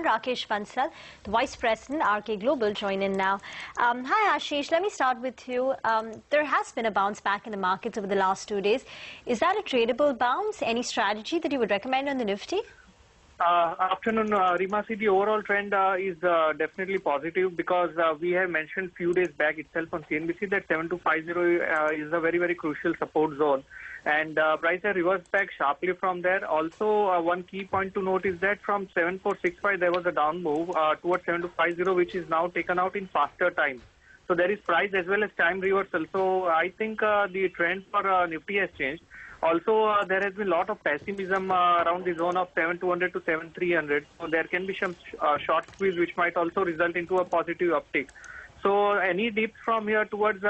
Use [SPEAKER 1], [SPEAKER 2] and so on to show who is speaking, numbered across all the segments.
[SPEAKER 1] Rakesh Bansal, the Vice President, RK Global, join in now. Hi Ashish, let me start with you. There has been a bounce back in the markets over the last 2 days. Is that a tradable bounce? Any strategy that you would recommend on the Nifty?
[SPEAKER 2] Afternoon, Reema. See, the overall trend is definitely positive because we have mentioned few days back itself on CNBC that 7250 is a very, very crucial support zone. And price has reversed back sharply from there. Also, one key point to note is that from 7465 there was a down move towards 7250, which is now taken out in faster time. So there is price as well as time reversal. So I think the trend for Nifty has changed. Also, there has been a lot of pessimism around the zone of 7200 to 7300. So there can be some short squeeze which might also result into a positive uptick. So any dips from here towards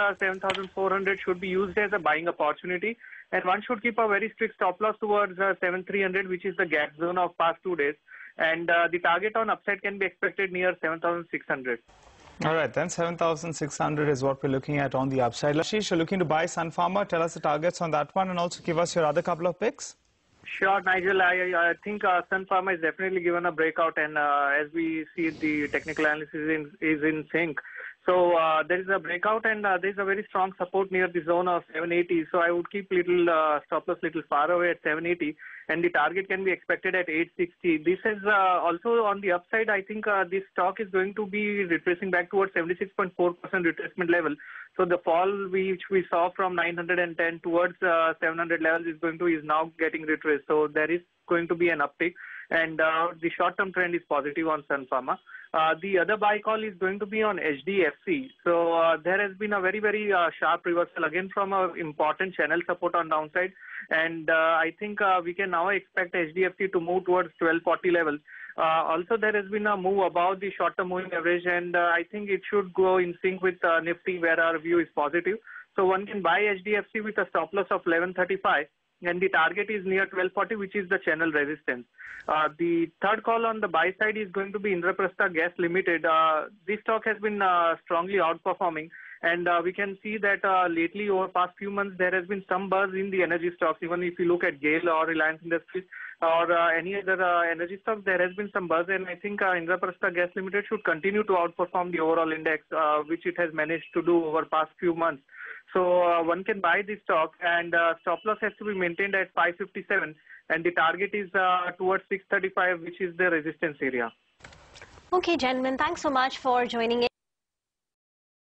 [SPEAKER 2] 7400 should be used as a buying opportunity. And one should keep a very strict stop loss towards 7300, which is the gap zone of past 2 days. And the target on upside can be expected near 7600.
[SPEAKER 3] All right, then 7,600 is what we're looking at on the upside. Ashish, you're looking to buy Sun Pharma. Tell us the targets on that one and also give us your other couple of picks.
[SPEAKER 2] Sure, Nigel. I think Sun Pharma is definitely given a breakout, and as we see, the technical analysis is in sync. So there is a breakout, and there is a very strong support near the zone of 780. So I would keep little stop loss little far away at 780, and the target can be expected at 860. This is also on the upside. I think this stock is going to be retracing back towards 76.4% retracement level. So the fall which we saw from 910 towards 700 levels is now getting retraced. So there is going to be an uptick, and the short-term trend is positive on Sun Pharma. The other buy call is going to be on HDFC. So there has been a very, very sharp reversal again from an important channel support on downside. And I think we can now expect HDFC to move towards 1240 levels. Also, there has been a move above the short-term moving average, and I think it should go in sync with Nifty, where our view is positive. So one can buy HDFC with a stop loss of 1135. And the target is near 1240, which is the channel resistance. The third call on the buy side is going to be Indraprastha Gas Limited. This stock has been strongly outperforming, and we can see that lately over past few months there has been some buzz in the energy stocks. Even if you look at GAIL or Reliance Industries or any other energy stocks, there has been some buzz, and I think Indraprastha Gas Limited should continue to outperform the overall index, which it has managed to do over past few months. So one can buy this stock, and stop loss has to be maintained at 557, and the target is towards 635, which is the resistance area.
[SPEAKER 1] Okay, gentlemen, thanks so much for joining in.